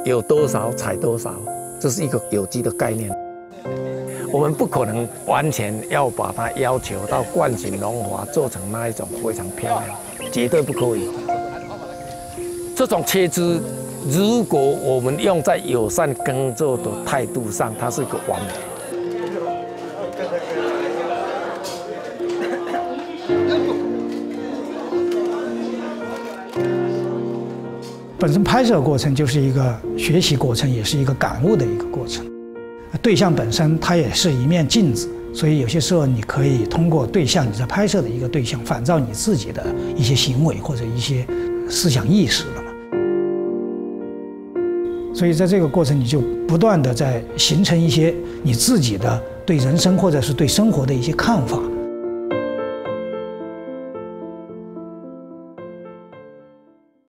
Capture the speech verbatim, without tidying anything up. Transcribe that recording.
有多少采多少，这是一个有机的概念。我们不可能完全要把它要求到惯性农法做成那一种非常漂亮，绝对不可以。这种切枝，如果我们用在友善耕作的态度上，它是一个完美。 本身拍摄过程就是一个学习过程，也是一个感悟的一个过程。对象本身它也是一面镜子，所以有些时候你可以通过对象，你在拍摄的一个对象，反照你自己的一些行为或者一些思想意识了嘛。所以在这个过程，你就不断的在形成一些你自己的对人生或者是对生活的一些看法。